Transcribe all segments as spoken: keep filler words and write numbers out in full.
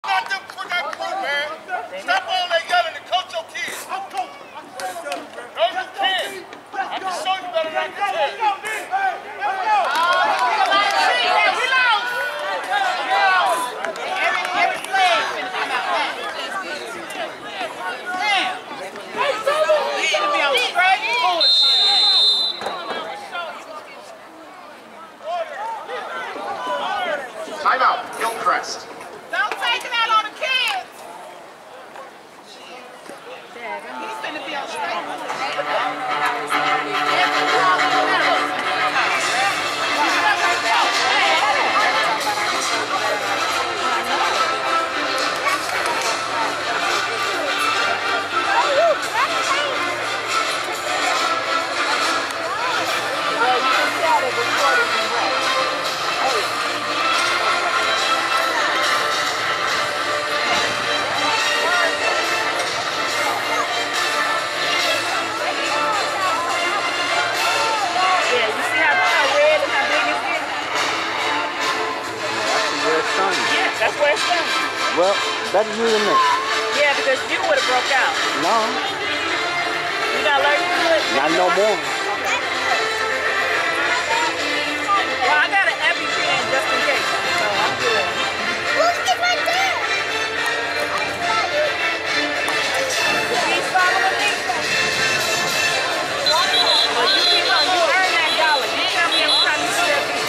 Not them for that crew, man. Stop all that yelling and coach your kids. I'm coaching. No, you can't. I can show you better than I can tell you. Every flag finna come out back. Damn. We need to be on straight bullshit. Timeout, Hillcrest. Don't take it out on the kids. He's finna be on straight That's where it's from. Well, better you than me. Yeah, because you would have broke out. No. You not allergic to it? Not no more. Well, I got an EpiPen just in case, so I'm good. Look at right there. He's following me. Well, you keep on. You earn that dollar. You tell me every time you see that piece.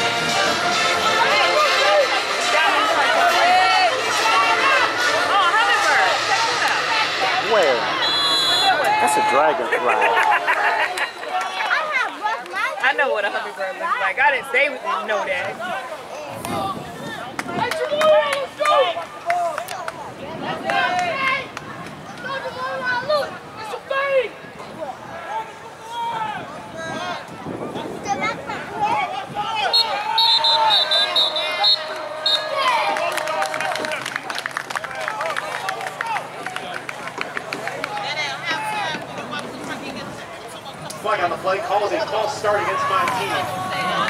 Where? That's a dragonfly. I know what a hummingbird looks like. I didn't say we didn't know that. Flag on the play, calls a false start against Montini.